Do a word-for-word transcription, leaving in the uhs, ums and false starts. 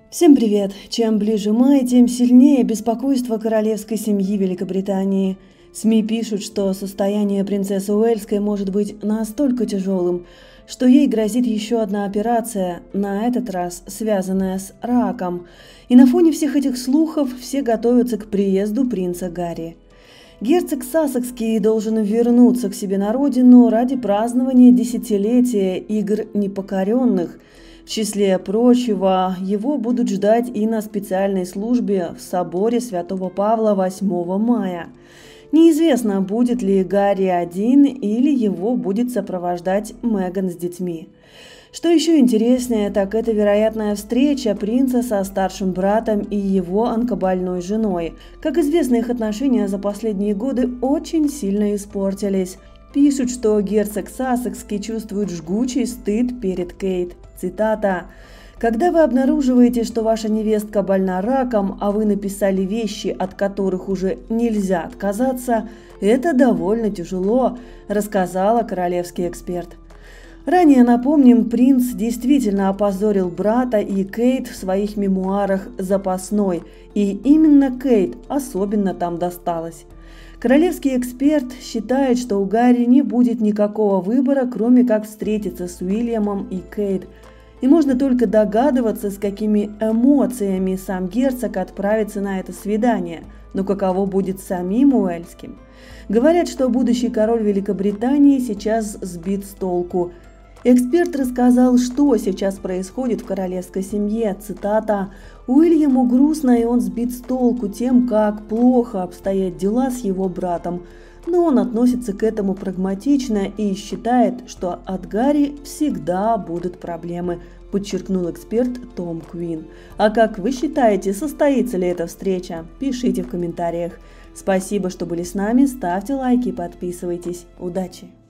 Всем привет! Чем ближе май, тем сильнее беспокойство королевской семьи Великобритании. СМИ пишут, что состояние принцессы Уэльской может быть настолько тяжелым, что ей грозит еще одна операция, на этот раз связанная с раком. И на фоне всех этих слухов все готовятся к приезду принца Гарри. Герцог Сассекский должен вернуться к себе на родину ради празднования десятилетия игр непокоренных. В числе прочего, его будут ждать и на специальной службе в соборе Святого Павла восьмого мая. Неизвестно, будет ли Гарри один или его будет сопровождать Меган с детьми. Что еще интереснее, так это вероятная встреча принца со старшим братом и его онкобольной женой. Как известно, их отношения за последние годы очень сильно испортились. Пишут, что герцог Сассекский чувствует жгучий стыд перед Кейт. Цитата. «Когда вы обнаруживаете, что ваша невестка больна раком, а вы написали вещи, от которых уже нельзя отказаться, это довольно тяжело», рассказала королевский эксперт. Ранее, напомним, принц действительно опозорил брата и Кейт в своих мемуарах «Запасной», и именно Кейт особенно там досталось. Королевский эксперт считает, что у Гарри не будет никакого выбора, кроме как встретиться с Уильямом и Кейт. И можно только догадываться, с какими эмоциями сам герцог отправится на это свидание, но каково будет самим Уэльским. Говорят, что будущий король Великобритании сейчас сбит с толку. Эксперт рассказал, что сейчас происходит в королевской семье. Цитата. «Уильяму грустно, и он сбит с толку тем, как плохо обстоят дела с его братом. Но он относится к этому прагматично и считает, что от Гарри всегда будут проблемы», подчеркнул эксперт Том Квин. А как вы считаете, состоится ли эта встреча? Пишите в комментариях. Спасибо, что были с нами, ставьте лайки и подписывайтесь. Удачи!